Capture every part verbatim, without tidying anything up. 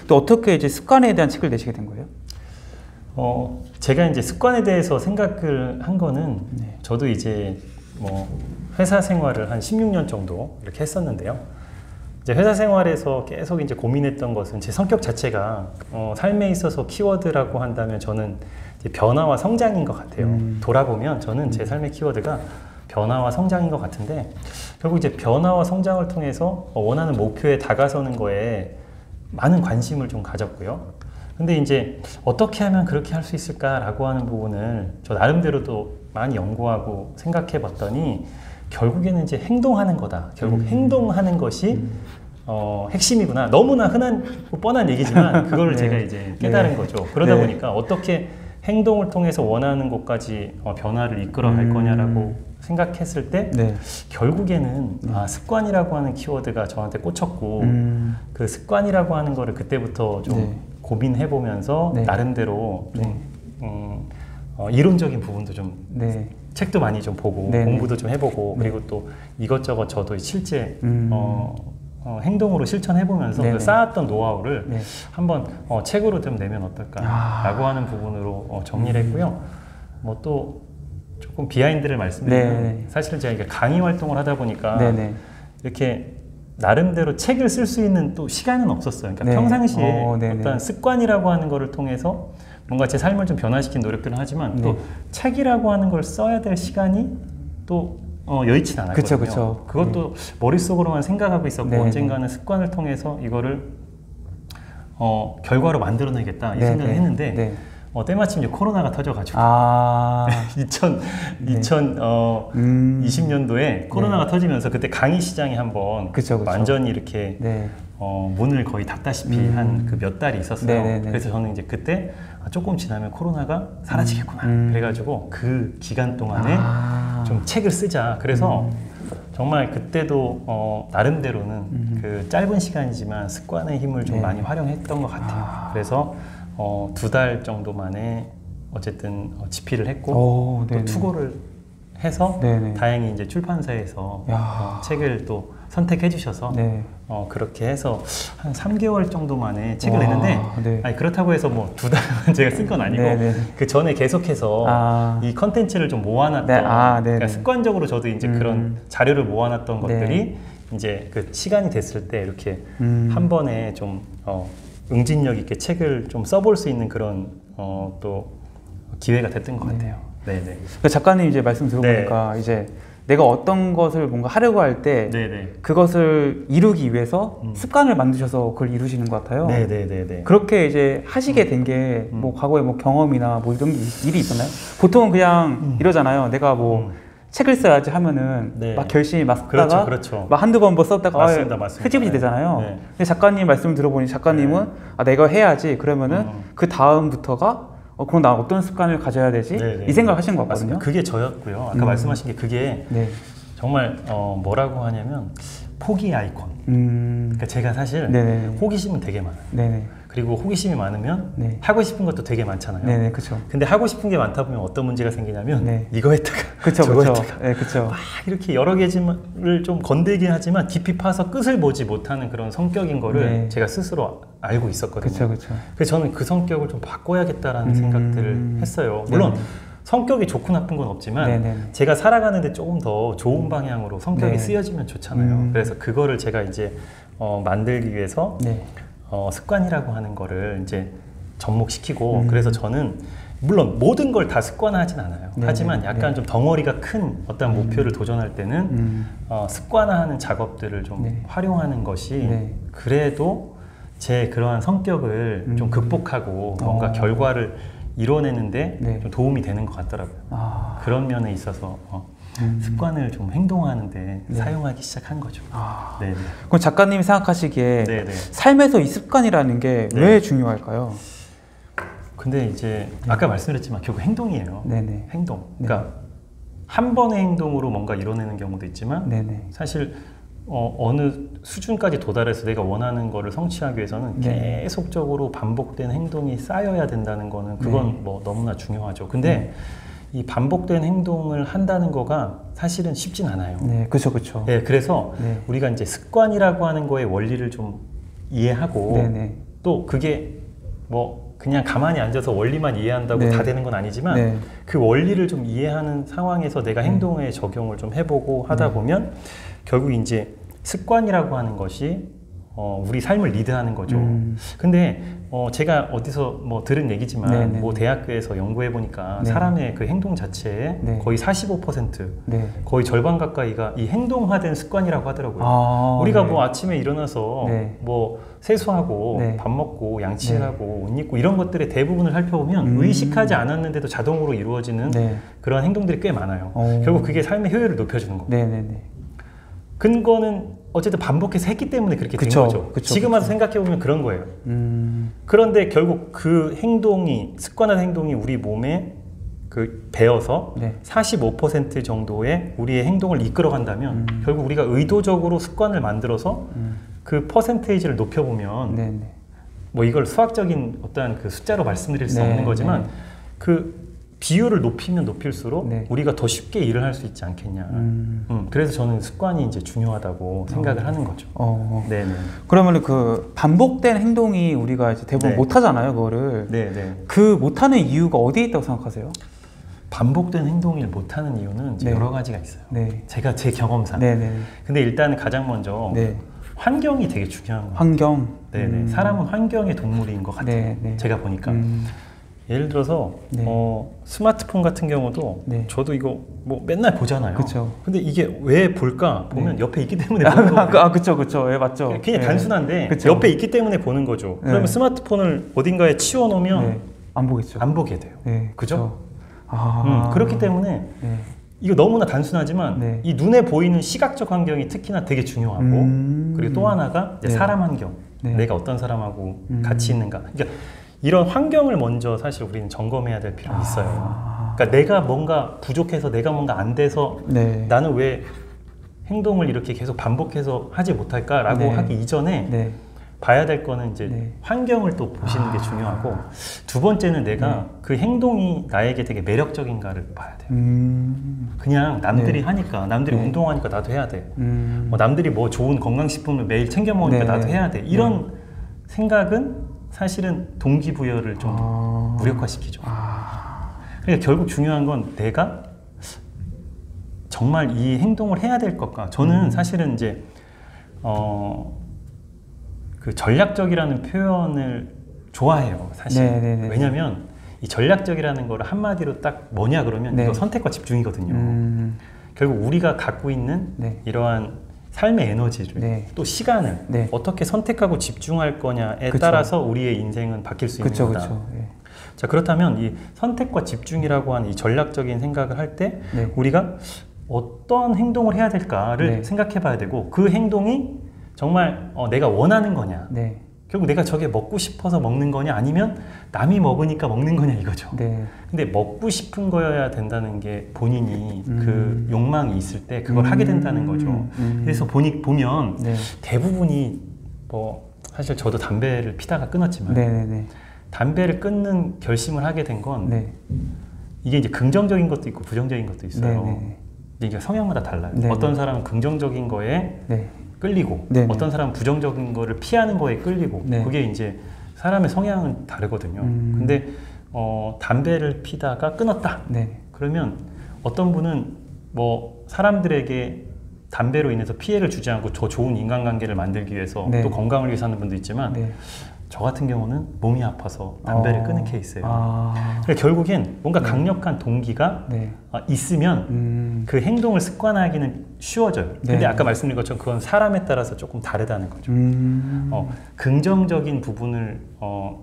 또 어떻게 이제 습관에 대한 책을 내시게 된 거예요? 어, 제가 이제 습관에 대해서 생각을 한 거는 네. 저도 이제 뭐 회사 생활을 한 십육 년 정도 이렇게 했었는데요. 이제 회사 생활에서 계속 이제 고민했던 것은 제 성격 자체가 어, 삶에 있어서 키워드라고 한다면 저는 이제 변화와 성장인 것 같아요. 음. 돌아보면 저는 제 삶의 키워드가 변화와 성장인 것 같은데 결국 이제 변화와 성장을 통해서 원하는 목표에 다가서는 거에 많은 관심을 좀 가졌고요. 근데 이제 어떻게 하면 그렇게 할 수 있을까라고 하는 부분을 저 나름대로도 많이 연구하고 생각해 봤더니 결국에는 이제 행동하는 거다. 결국 음. 행동하는 것이 음. 어, 핵심이구나. 너무나 흔한 뻔한 얘기지만 그걸 네. 제가 이제 깨달은 네. 거죠. 그러다 네. 보니까 어떻게 행동을 통해서 원하는 곳까지 어, 변화를 이끌어 갈 음. 거냐라고 생각했을 때 네. 결국에는 네. 아, 습관이라고 하는 키워드가 저한테 꽂혔고 음. 그 습관이라고 하는 거를 그때부터 좀 네. 고민해 보면서 네. 나름대로 좀 네. 음, 어, 이론적인 부분도 좀 네. 책도 많이 좀 보고 네. 공부도 좀 해보고 네. 그리고 또 이것저것 저도 실제 음. 어, 어, 행동으로 실천해 보면서 그 쌓았던 노하우를 네. 한번 어, 책으로 좀 내면 어떨까라고 아. 하는 부분으로 어, 정리를 했고요. 뭐 또 조금 비하인드를 말씀드리면 네. 사실은 제가 이게 강의 활동을 하다 보니까 네. 이렇게 나름대로 책을 쓸 수 있는 또 시간은 없었어요. 그러니까 네. 평상시에 오, 어떤 습관이라고 하는 거를 통해서 뭔가 제 삶을 좀 변화시킨 노력들은 하지만 네. 또 책이라고 하는 걸 써야 될 시간이 또 어, 여의치 않았거든요. 그쵸, 그쵸. 그것도 네. 머릿속으로만 생각하고 있었고 네, 언젠가는 네. 습관을 통해서 이거를 어, 결과로 만들어내겠다 이 네, 생각을 네. 했는데 네. 어, 때마침 이제 코로나가 터져가지고 아 이천, 네. 이천이십 년도에 코로나가 네. 터지면서 그때 강의 시장이 한번 그쵸, 그쵸. 완전히 이렇게 네. 어, 문을 거의 닫다시피 음. 한 그 몇 달이 있었어요. 네네네. 그래서 저는 이제 그때 아, 조금 지나면 코로나가 사라지겠구나 음. 그래가지고 그 기간 동안에 아. 좀 책을 쓰자. 그래서 음. 정말 그때도 어, 나름대로는 음. 그 짧은 시간이지만 습관의 힘을 좀 네. 많이 활용했던 것 같아요. 아. 그래서 어, 두 달 정도 만에 어쨌든 어, 집필을 했고 오, 또 투고를 해서 네네. 다행히 이제 출판사에서 어, 책을 또 선택해 주셔서 네. 어, 그렇게 해서 한 삼 개월 정도 만에 책을 와, 냈는데 네. 아니, 그렇다고 해서 뭐 두 달만 제가 쓴 건 아니고 네네. 그 전에 계속해서 아. 이 컨텐츠를 좀 모아놨던 네. 아, 그러니까 습관적으로 저도 이제 음. 그런 자료를 모아놨던 것들이 네. 이제 그 시간이 됐을 때 이렇게 음. 한 번에 좀 어, 응집력 있게 책을 좀 써볼 수 있는 그런 어, 또 기회가 됐던 것 같아요. 네. 네네. 작가님 이제 말씀 들어보니까 네. 이제 내가 어떤 것을 뭔가 하려고 할 때 그것을 이루기 위해서 음. 습관을 만드셔서 그걸 이루시는 것 같아요. 네네네. 그렇게 이제 하시게 된 게 뭐 음. 과거에 뭐 경험이나 뭐 이런 일이 있었나요? 보통은 그냥 음. 이러잖아요. 내가 뭐 음. 책을 써야지 하면은 네. 막 열심히 막 쓰다가 그렇죠, 그렇죠. 막 한두 번 뭐 썼다가 맞습니다, 맞습니다. 흐지부지 되잖아요. 네. 근데 작가님 말씀 들어보니 작가님은 네. 아 내가 해야지 그러면은 음. 그 다음부터가 어, 그럼 나 어떤 습관을 가져야 되지? 네네. 이 생각을 하신 것 같거든요. 맞습니다. 그게 저였고요. 아까 음. 말씀하신 게 그게 네. 정말 어, 뭐라고 하냐면 포기 아이콘. 음. 그러니까 제가 사실 네네. 호기심은 되게 많아요. 네네. 그리고 호기심이 많으면 네. 하고 싶은 것도 되게 많잖아요. 네네, 그쵸. 근데 하고 싶은 게 많다 보면 어떤 문제가 생기냐면 네. 이거 했다가 그쵸, 저거 그쵸. 했다가 네, 그쵸. 막 이렇게 여러 개를 좀 건들긴 하지만 깊이 파서 끝을 보지 못하는 그런 성격인 거를 네. 제가 스스로 알고 있었거든요. 그쵸, 그쵸. 그래서 저는 그 성격을 좀 바꿔야겠다라는 음... 생각들을 했어요. 물론 네네. 성격이 좋고 나쁜 건 없지만 네네. 제가 살아가는데 조금 더 좋은 방향으로 성격이 네. 쓰여지면 좋잖아요. 음... 그래서 그거를 제가 이제 어, 만들기 위해서 네. 어, 습관이라고 하는 거를 이제 접목시키고 음. 그래서 저는 물론 모든 걸 다 습관화하진 않아요. 네네. 하지만 약간 네. 좀 덩어리가 큰 어떤 목표를 음. 도전할 때는 음. 어, 습관화하는 작업들을 좀 네. 활용하는 것이 네. 그래도 제 그러한 성격을 음. 좀 극복하고 뭔가 어. 결과를 이뤄내는데 네. 좀 도움이 되는 것 같더라고요. 아. 그런 면에 있어서 어, 음. 습관을 좀 행동하는데 네. 사용하기 시작한 거죠. 아. 네네. 그럼 작가님이 생각하시기에 네네. 삶에서 이 습관이라는 게 왜 네. 중요할까요? 근데 이제 네. 아까 말씀드렸지만 결국 행동이에요. 네네. 행동. 그러니까 네. 한 번의 행동으로 뭔가 이뤄내는 경우도 있지만 네네. 사실 어, 어느 수준까지 도달해서 내가 원하는 거를 성취하기 위해서는 네. 계속적으로 반복된 행동이 쌓여야 된다는 거는 그건 네. 뭐 너무나 중요하죠. 근데 네. 이 반복된 행동을 한다는 거가 사실은 쉽진 않아요. 네, 그렇죠, 그렇죠. 네, 그래서 네. 우리가 이제 습관이라고 하는 거의 원리를 좀 이해하고 네네. 또 그게 뭐 그냥 가만히 앉아서 원리만 이해한다고 네. 다 되는 건 아니지만 네. 그 원리를 좀 이해하는 상황에서 내가 행동에 네. 적용을 좀 해보고 하다 네. 보면 결국 이제 습관이라고 하는 것이 어, 우리 삶을 리드하는 거죠. 음. 근데 어, 제가 어디서 뭐 들은 얘기지만 네네. 뭐 대학교에서 연구해 보니까 네. 사람의 그 행동 자체에 네. 거의 사십오 퍼센트 네. 거의 절반 가까이가 이 행동화된 습관이라고 하더라고요. 아, 우리가 네. 뭐 아침에 일어나서 네. 뭐 세수하고 네. 밥 먹고 양치하고 네. 옷 입고 이런 것들의 대부분을 살펴보면 음. 의식하지 않았는데도 자동으로 이루어지는 네. 그런 행동들이 꽤 많아요. 오. 결국 그게 삶의 효율을 높여주는 거고. 네네네. 근거는 어쨌든 반복해서 했기 때문에 그렇게 그쵸, 된 거죠. 그쵸, 지금 와서 생각해보면 그런 거예요. 음... 그런데 결국 그 행동이, 습관화된 행동이 우리 몸에 그 배어서 네. 사십오 퍼센트 정도의 우리의 행동을 이끌어간다면 음... 결국 우리가 의도적으로 습관을 만들어서 음... 그 퍼센테이지를 높여보면 네네. 뭐 이걸 수학적인 어떤 그 숫자로 말씀드릴 수 네, 없는 거지만 네. 그 비율을 높이면 높일수록 네. 우리가 더 쉽게 일을 할 수 있지 않겠냐. 음. 음, 그래서 저는 습관이 이제 중요하다고 생각을 어. 하는 거죠. 어. 네네. 그러면 그 반복된 행동이 우리가 이제 대부분 네. 못 하잖아요, 그거를. 네네. 그 못하는 이유가 어디에 있다고 생각하세요? 반복된 행동을 못하는 이유는 네. 여러 가지가 있어요. 네. 제가 제 경험상. 네네. 근데 일단 가장 먼저 네. 환경이 되게 중요한 거예요. 환경. 네네. 음. 사람은 환경의 동물인 것 같아요. 네네. 제가 보니까. 음. 예를 들어서 네. 어, 스마트폰 같은 경우도 네. 저도 이거 뭐 맨날 보잖아요. 그쵸. 근데 이게 왜 볼까 보면 네. 옆에 있기 때문에 보는 거예요. 아, 그쵸, 그쵸. 예, 맞죠. 그냥 네. 단순한데 그쵸. 옆에 있기 때문에 보는 거죠. 네. 그러면 스마트폰을 어딘가에 치워놓으면 네. 안 보겠죠. 안 보게 돼요. 네. 그죠? 아... 음, 그렇기 때문에 네. 이거 너무나 단순하지만 네. 이 눈에 보이는 시각적 환경이 특히나 되게 중요하고 음... 그리고 또 하나가 이제 네. 사람 환경. 네. 내가 어떤 사람하고 음... 같이 있는가. 그러니까 이런 환경을 먼저 사실 우리는 점검해야 될 필요가 있어요. 아... 그러니까 내가 뭔가 부족해서 내가 뭔가 안 돼서 네. 나는 왜 행동을 이렇게 계속 반복해서 하지 못할까라고 네. 하기 이전에 네. 봐야 될 거는 이제 네. 환경을 또 보시는 아... 게 중요하고 두 번째는 내가 네. 그 행동이 나에게 되게 매력적인가를 봐야 돼요. 음... 그냥 남들이 네. 하니까 남들이 네. 운동하니까 나도 해야 돼. 음... 뭐 남들이 뭐 좋은 건강식품을 매일 챙겨 먹으니까 네. 나도 해야 돼. 이런 네. 생각은 사실은 동기부여를 좀 아... 무력화시키죠. 아... 그러니까 결국 중요한 건 내가 정말 이 행동을 해야 될 것과 저는 음... 사실은 이제 어, 그 전략적이라는 표현을 좋아해요. 사실. 네네네. 왜냐하면 이 전략적이라는 걸 한마디로 딱 뭐냐 그러면 네. 이거 선택과 집중이거든요. 음... 결국 우리가 갖고 있는 네. 이러한 삶의 에너지를 네. 또 시간을 네. 어떻게 선택하고 집중할 거냐에 그쵸. 따라서 우리의 인생은 바뀔 수 있는 그쵸, 거다. 그쵸. 네. 자 그렇다면 이 선택과 집중이라고 하는 이 전략적인 생각을 할 때 네. 우리가 어떤 행동을 해야 될까를 네. 생각해 봐야 되고 그 행동이 정말 어, 내가 원하는 거냐 네. 결국 내가 저게 먹고 싶어서 먹는 거냐 아니면 남이 먹으니까 먹는 거냐 이거죠. 네. 근데 먹고 싶은 거여야 된다는 게 본인이 음. 그 욕망이 있을 때 그걸 음. 하게 된다는 거죠. 음. 그래서 보니, 보면 네. 대부분이 뭐 사실 저도 담배를 피다가 끊었지만 네네네. 담배를 끊는 결심을 하게 된 건 네. 이게 이제 긍정적인 것도 있고 부정적인 것도 있어요. 네네. 이게 성향마다 달라요. 네네. 어떤 사람은 긍정적인 거에 네. 끌리고 네네. 어떤 사람은 부정적인 거를 피하는 거에 끌리고 네. 그게 이제 사람의 성향은 다르거든요. 음. 근데 어, 담배를 피다가 끊었다. 네. 그러면 어떤 분은 뭐 사람들에게 담배로 인해서 피해를 주지 않고 더 좋은 인간관계를 만들기 위해서 네. 또 건강을 위해서 하는 분도 있지만 네. 저 같은 경우는 몸이 아파서 담배를 어. 끊은 케이스예요. 아. 그러니까 결국엔 뭔가 네. 강력한 동기가 네. 있으면 음. 그 행동을 습관화하기는 쉬워져요. 네. 근데 아까 말씀드린 것처럼 그건 사람에 따라서 조금 다르다는 거죠. 음. 어, 긍정적인 부분을 어,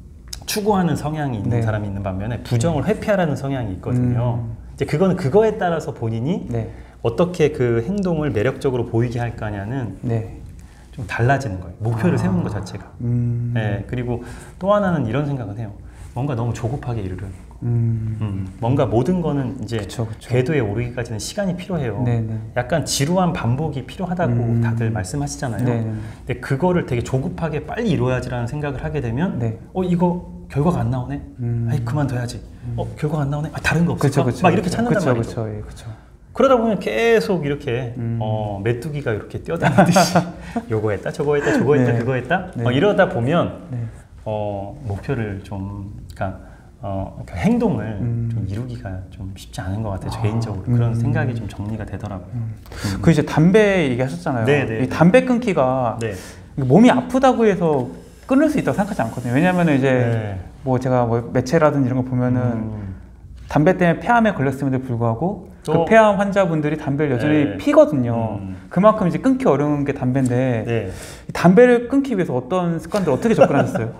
추구하는 성향이 있는 네. 사람이 있는 반면에 부정을 회피하라는 성향이 있거든요. 음. 이제 그거는 그거에 따라서 본인이 네. 어떻게 그 행동을 매력적으로 보이게 할 거냐는 네. 좀 달라지는 거예요. 목표를 아. 세우는 것 자체가. 음. 네, 그리고 또 하나는 이런 생각을 해요. 뭔가 너무 조급하게 이르려는 거. 음. 음. 뭔가 모든 거는 이제 그쵸, 그쵸. 궤도에 오르기까지는 시간이 필요해요. 네네. 약간 지루한 반복이 필요하다고 음. 다들 말씀하시잖아요. 네네. 근데 그거를 되게 조급하게 빨리 이루어야지라는 생각을 하게 되면 네. 어 이거 결과가 안 나오네. 음. 아이 그만둬야지. 음. 어 결과가 안 나오네. 아, 다른 거 없을까? 그쵸, 그쵸, 막 이렇게 찾는단 그쵸, 말이죠. 그쵸, 예, 그쵸. 그러다 보면 계속 이렇게 음. 어, 메뚜기가 이렇게 뛰어다니듯이 요거 했다 저거 했다 저거 했다 네. 그거 했다 네. 어, 이러다 보면 네. 어, 목표를 좀 그러니까, 어, 그러니까 행동을 음. 좀 이루기가 좀 쉽지 않은 것 같아요. 아, 개인적으로 음. 그런 생각이 좀 정리가 되더라고요. 음. 음. 그 이제 담배 얘기하셨잖아요. 네, 네, 이 담배 끊기가 네. 몸이 아프다고 해서 끊을 수 있다고 생각하지 않거든요. 왜냐하면 이제 네. 뭐 제가 뭐 매체라든지 이런 거 보면은 음. 담배 때문에 폐암에 걸렸음에도 불구하고 그 폐암 환자분들이 담배를 여전히 네. 피거든요. 음. 그만큼 이제 끊기 어려운 게 담배인데 네. 담배를 끊기 위해서 어떤 습관들 어떻게 접근하셨어요?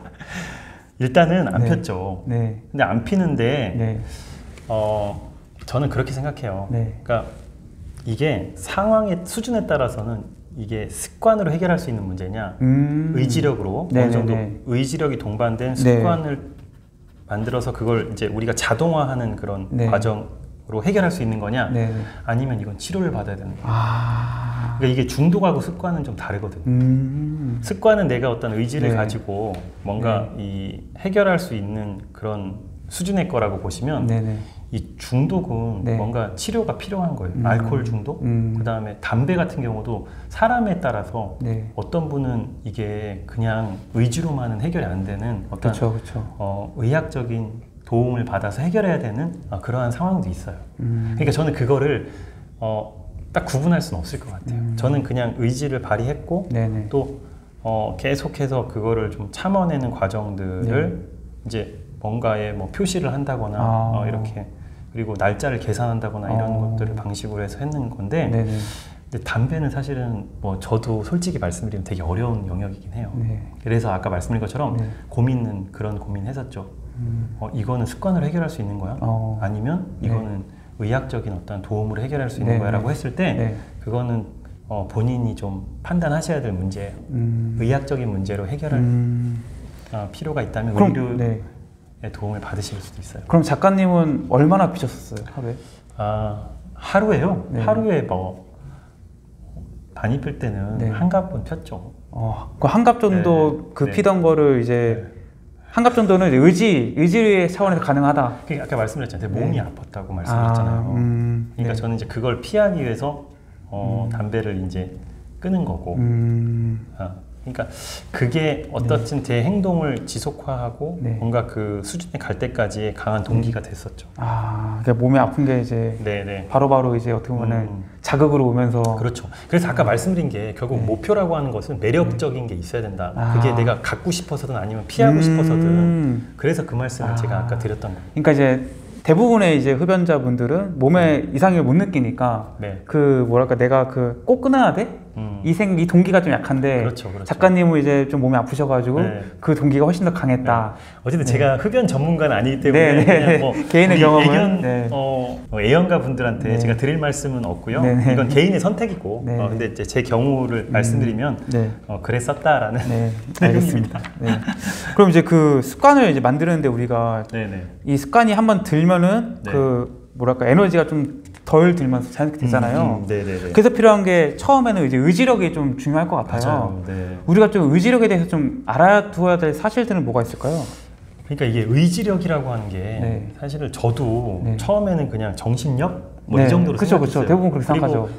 일단은 안 네. 폈죠. 네. 근데 안 피는데 네. 어, 저는 그렇게 생각해요. 네. 그러니까 이게 상황의 수준에 따라서는 이게 습관으로 해결할 수 있는 문제냐 음. 의지력으로 네네네. 어느 정도 의지력이 동반된 습관을 네. 만들어서 그걸 이제 우리가 자동화하는 그런 네. 과정으로 해결할 수 있는 거냐 네. 아니면 이건 치료를 받아야 되는 거냐 아. 그러니까 이게 중독하고 습관은 좀 다르거든요. 음. 습관은 내가 어떤 의지를 네. 가지고 뭔가 네. 이 해결할 수 있는 그런 수준의 거라고 보시면 네네. 이 중독은 네. 뭔가 치료가 필요한 거예요. 음. 알코올 중독, 음. 그 다음에 담배 같은 경우도 사람에 따라서 네. 어떤 분은 이게 그냥 의지로만은 해결이 안 되는 어떤 그쵸, 그쵸. 어, 의학적인 도움을 받아서 해결해야 되는 어, 그러한 상황도 있어요. 음. 그러니까 저는 그거를 어, 딱 구분할 수는 없을 것 같아요. 음. 저는 그냥 의지를 발휘했고 네네. 또 어, 계속해서 그거를 좀 참아내는 과정들을 네. 이제 뭔가에 뭐 표시를 한다거나 아. 어, 이렇게 그리고 날짜를 계산한다거나 이런 어. 것들을 방식으로 해서 했는 건데 네네. 근데 담배는 사실은 뭐 저도 솔직히 말씀드리면 되게 어려운 영역이긴 해요. 네. 그래서 아까 말씀드린 것처럼 네. 고민은 그런 고민 했었죠. 음. 어, 이거는 습관으로 해결할 수 있는 거야? 어. 아니면 이거는 네. 의학적인 어떤 도움으로 해결할 수 있는 네. 거야? 라고 했을 때 네. 그거는 어, 본인이 좀 판단하셔야 될 문제예요. 음. 의학적인 문제로 해결할 음. 어, 필요가 있다면 그럼, 의료 네. 도움을 받으실 수도 있어요. 그럼 작가님은 얼마나 피셨었어요? 하루에? 아, 하루에요? 네. 하루에 뭐 많이 필 때는 네. 한갑은 폈죠. 어, 그 한갑 정도 네. 그 네. 피던 거를 이제 네. 한갑 정도는 의지, 의지의 차원에서 가능하다. 그러니까 아까 말씀드렸잖아요. 몸이 네. 아팠다고 말씀드렸잖아요. 아, 음, 그러니까 네. 저는 이제 그걸 피하기 위해서 어, 음. 담배를 이제 끄는 거고. 음. 어. 그러니까 그게 어떻든 네. 제 행동을 지속화하고 네. 뭔가 그 수준에 갈 때까지 강한 동기가 됐었죠. 아, 그러니까 몸이 아픈 게 이제 네네. 바로바로 이제 어떻게 보면 음. 자극으로 오면서 그렇죠. 그래서 아까 음. 말씀드린 게 결국 네. 목표라고 하는 것은 매력적인 게 있어야 된다. 아. 그게 내가 갖고 싶어서든 아니면 피하고 음. 싶어서든 그래서 그 말씀을 아. 제가 아까 드렸던 거예요. 그러니까 이제 대부분의 이제 흡연자분들은 몸에 음. 이상을 못 느끼니까 네. 그 뭐랄까 내가 그 꼭 끊어야 돼? 음. 이 생, 이 동기가 좀 약한데 그렇죠, 그렇죠. 작가님은 이제 좀 몸이 아프셔가지고 네. 그 동기가 훨씬 더 강했다. 네. 어쨌든 네. 제가 흡연 전문가는 아니기 때문에 네, 네. 그냥 뭐 개인의 경험은 애견, 네. 어, 애연가 분들한테 네. 제가 드릴 말씀은 없고요. 네, 네. 이건 개인의 선택이고 네. 어, 근데 이제 제 경우를 음. 말씀드리면 네. 어, 그랬었다라는 네. 알겠습니다. 네. 그럼 이제 그 습관을 이제 만드는데 우리가 네, 네. 이 습관이 한번 들면은 네. 그 뭐랄까 에너지가 좀 덜 들면서 자연스럽게 되잖아요. 음, 음, 네네네. 그래서 필요한 게 처음에는 이제 의지력이 좀 중요할 것 같아요. 네. 우리가 좀 의지력에 대해서 좀 알아두어야 될 사실들은 뭐가 있을까요? 그러니까 이게 의지력이라고 하는 게 네. 사실은 저도 네. 처음에는 그냥 정신력 뭐 이 네. 정도로 그쵸, 생각했어요. 그쵸. 대부분 그렇게 생각하죠.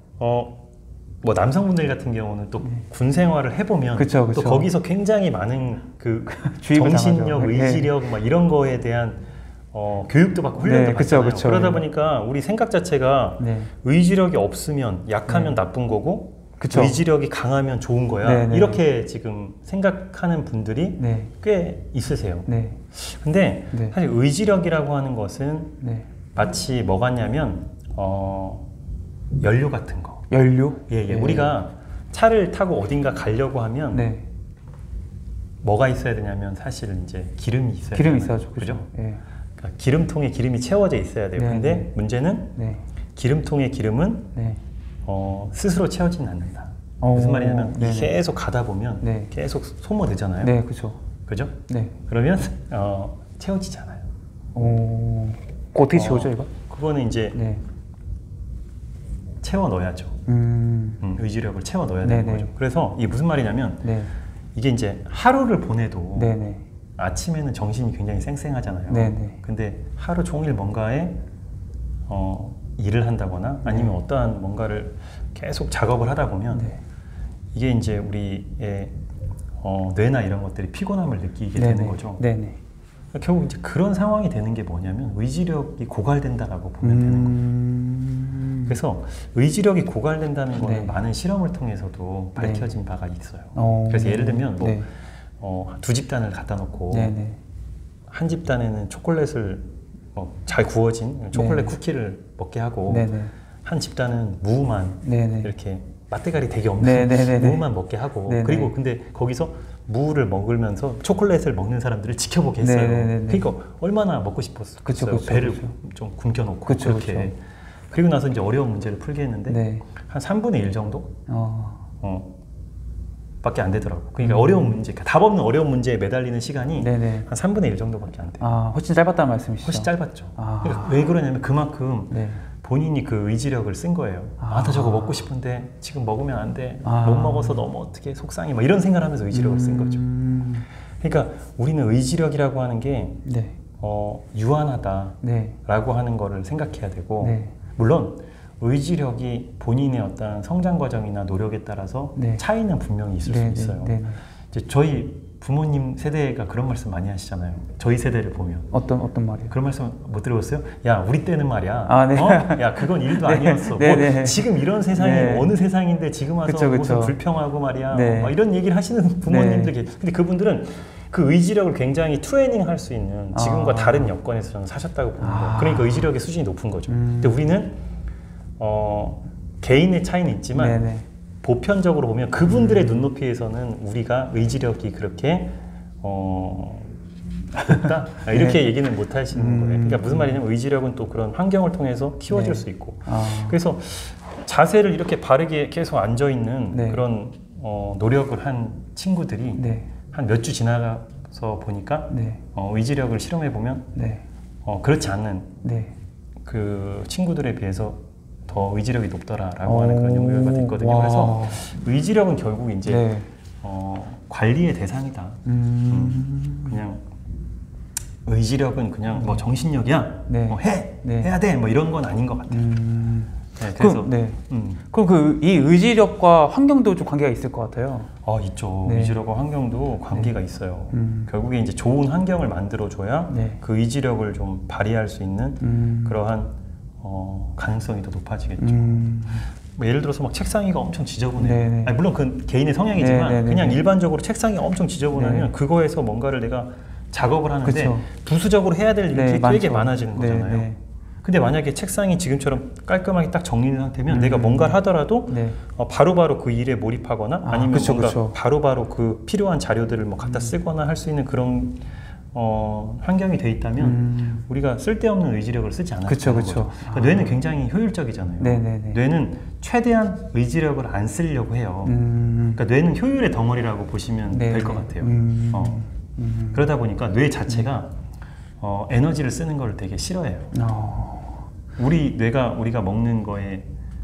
어, 뭐 남성분들 같은 경우는 또 군 생활을 해보면 그쵸, 그쵸. 또 거기서 굉장히 많은 그 정신력, 의지력 네. 막 이런 거에 대한 어, 교육도 받고 훈련도 네, 받잖아요. 그쵸, 그쵸. 그러다 보니까 우리 생각 자체가 네. 의지력이 없으면 약하면 네. 나쁜 거고 그쵸. 의지력이 강하면 좋은 거야. 네, 네, 이렇게 네. 지금 생각하는 분들이 네. 꽤 있으세요. 네. 근데 네. 사실 의지력이라고 하는 것은 네. 마치 뭐 같냐면 어, 연료 같은 거. 연료? 예, 예. 네. 우리가 차를 타고 어딘가 가려고 하면 네. 뭐가 있어야 되냐면 사실 이제 기름이 있어야 돼요. 기름이 있어야죠. 그죠? 예. 그러니까 기름통에 기름이 채워져 있어야 돼요. 네, 근데 네. 문제는 네. 기름통의 기름은 네. 어, 스스로 채워지는 않는다. 오, 무슨 말이냐면 네네. 계속 가다 보면 네. 계속 소모되잖아요. 네, 그렇죠. 그죠? 네. 그러면 어, 채워지잖아요. 오, 어떻게 채워져 어, 이거? 그거는 이제 네. 채워 넣어야죠. 음. 음, 의지력을 채워 넣어야 되는 거죠. 그래서 이게 무슨 말이냐면 네. 이게 이제 하루를 보내도 네네. 아침에는 정신이 굉장히 쌩쌩하잖아요. 네네. 근데 하루 종일 뭔가에 어, 일을 한다거나 아니면 네. 어떠한 뭔가를 계속 작업을 하다 보면 네. 이게 이제 우리의 어, 뇌나 이런 것들이 피곤함을 느끼게 네네. 되는 거죠. 네네. 그러니까 결국 이제 그런 상황이 되는 게 뭐냐면 의지력이 고갈된다라고 보면 음... 되는 거예요. 그래서 의지력이 고갈된다는 거는 네. 많은 실험을 통해서도 밝혀진 네. 바가 있어요. 오... 그래서 예를 들면 뭐, 네. 어, 두 집단을 갖다 놓고 네네. 한 집단에는 초콜릿을 뭐 잘 구워진 초콜릿 네네. 쿠키를 먹게 하고 네네. 한 집단은 무만 네네. 이렇게 맛대가리 되게 없는 네네네네. 무만 먹게 하고 네네. 그리고 근데 거기서 무를 먹으면서 초콜릿을 먹는 사람들을 지켜보게 했어요. 네네네네. 그러니까 얼마나 먹고 싶었어요. 그쵸, 그쵸, 배를 그쵸. 좀 굶겨놓고 그쵸, 그렇게 그쵸. 그리고 나서 이제 어려운 문제를 풀게 했는데 네. 한 삼분의 일 정도 어. 어, 밖에 안 되더라고. 그러니까 음. 어려운 문제, 답 없는 어려운 문제에 매달리는 시간이 네네. 한 삼분의 일 정도밖에 안 돼요. 아, 훨씬 짧았다는 말씀이시죠? 훨씬 짧았죠. 아. 그러니까 왜 그러냐면 그만큼 네. 본인이 그 의지력을 쓴 거예요. 아, 나 저거 먹고 싶은데 지금 먹으면 안 돼. 아. 못 먹어서 너무 어떻게 속상해. 막 이런 생각을 하면서 의지력을 음. 쓴 거죠. 그러니까 우리는 의지력이라고 하는 게 네. 어, 유한하다라고 네. 하는 거를 생각해야 되고 네. 물론 의지력이 본인의 어떤 성장 과정이나 노력에 따라서 네. 차이는 분명히 있을 네. 수 있어요. 네. 네. 이제 저희 부모님 세대가 그런 말씀 많이 하시잖아요. 저희 세대를 보면 어떤 어떤 말이요? 그런 말씀 못 들어봤어요? 야 우리 때는 말이야. 아, 네. 어? 야 그건 일도 네. 아니었어. 네. 뭐, 네. 지금 이런 세상이 네. 어느 세상인데 지금 와서 그쵸, 그쵸. 무슨 불평하고 말이야. 네. 막 이런 얘기를 하시는 부모님들 네. 근데 그분들은 그 의지력을 굉장히 트레이닝 할 수 있는 지금과 아. 다른 여건에서 저는 사셨다고 보는 거예요. 아. 그러니까 의지력의 수준이 높은 거죠. 음. 근데 우리는 어, 개인의 차이는 있지만 네네. 보편적으로 보면 그분들의 음. 눈높이에서는 우리가 의지력이 그렇게 어, 높다? 이렇게 네. 얘기는 못 하시는 음. 거예요. 그러니까 무슨 말이냐면 의지력은 또 그런 환경을 통해서 키워질 네. 수 있고 아. 그래서 자세를 이렇게 바르게 계속 앉아있는 네. 그런 어, 노력을 한 친구들이 네. 한 몇 주 지나가서 보니까 네. 어, 의지력을 실험해보면 네. 어, 그렇지 않는 네. 그 친구들에 비해서 더 의지력이 높더라라고 하는 그런 연구가 됐거든요. 와. 그래서 의지력은 결국 이제 네. 어, 관리의 대상이다. 음. 음, 그냥 의지력은 그냥 뭐 정신력이야. 네. 뭐 해, 네. 해야 돼. 뭐 이런 건 아닌 것 같아요. 음. 네, 그래서 그럼, 네. 음. 그럼 그 이 의지력과 환경도 좀 관계가 있을 것 같아요. 아 있죠. 네. 의지력과 환경도 관계가 네. 있어요. 음. 결국에 이제 좋은 환경을 만들어줘야 네. 그 의지력을 좀 발휘할 수 있는 음. 그러한 어, 가능성이 더 높아지겠죠. 음. 뭐 예를 들어서 막 책상 위가 엄청 지저분해요. 아니, 물론 그 개인의 성향이지만 네네네. 그냥 일반적으로 책상이 엄청 지저분하면 네. 그거에서 뭔가를 내가 작업을 하는데 그쵸. 부수적으로 해야 될 일이 네, 되게 많아지는 거잖아요. 네네. 근데 만약에 책상이 지금처럼 깔끔하게 딱 정리된 상태면 음. 내가 뭔가를 하더라도 네. 어, 바로바로 그 일에 몰입하거나 아, 아니면 그쵸, 뭔가 그쵸. 바로바로 그 필요한 자료들을 뭐 갖다 쓰거나 할 수 있는 그런 어, 환경이 돼 있다면 음. 우리가 쓸데없는 의지력을 쓰지 않아요. 그쵸, 그쵸. 그러니까 아. 뇌는 굉장히 효율적이잖아요. 네네네. 뇌는 최대한 의지력을 안 쓰려고 해요. 음. 그러니까 뇌는 효율의 덩어리라고 보시면 될 것 같아요. 음. 어. 음. 그러다 보니까 뇌 자체가 어, 에너지를 쓰는 걸 되게 싫어해요. 어. 우리 뇌가 우리가 먹는 거에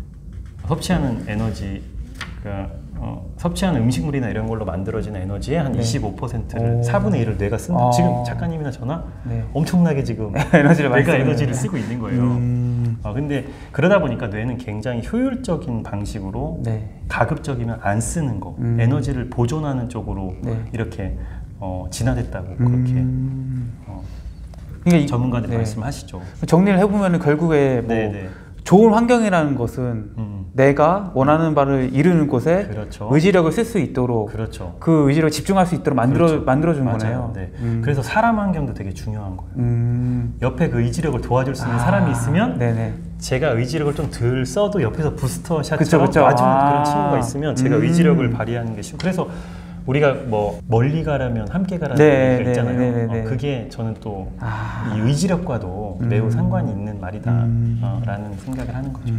섭취하는 에너지, 그러니까 어, 섭취하는 음식물이나 이런 걸로 만들어지는 에너지의 한 네. 이십오 퍼센트를 오. 사분의 일을 뇌가 쓴다. 아. 지금 작가님이나 저나 네. 엄청나게 지금 에너지를 뇌가 에너지를 쓰고 있는 거예요. 음. 어, 근데 그러다 보니까 뇌는 굉장히 효율적인 방식으로 네. 가급적이면 안 쓰는 거, 음. 에너지를 보존하는 쪽으로 네. 이렇게 어, 진화됐다고 음. 그렇게 어, 그러니까 전문가들 네. 말씀하시죠. 정리를 해보면 결국에 뭐 네네. 좋은 환경이라는 것은 음. 내가 원하는 바를 이루는 곳에 그렇죠. 의지력을 쓸 수 있도록 그렇죠. 그 의지력을 집중할 수 있도록 만들어, 그렇죠. 만들어주는 맞아요. 거네요. 네. 음. 그래서 사람 환경도 되게 중요한 거예요. 음. 옆에 그 의지력을 도와줄 수 있는 아. 사람이 있으면 네네. 제가 의지력을 좀 덜 써도 옆에서 부스터 샷처럼 놔주는 아. 그런 친구가 있으면 제가 음. 의지력을 발휘하는 게 쉽고 그래서 우리가 뭐 멀리 가라면 함께 가라는 네, 얘기가 있잖아요. 네, 네, 네, 어, 그게 저는 또 이 아. 의지력과도 음. 매우 상관이 있는 말이다 음. 어, 라는 생각을 하는 거죠.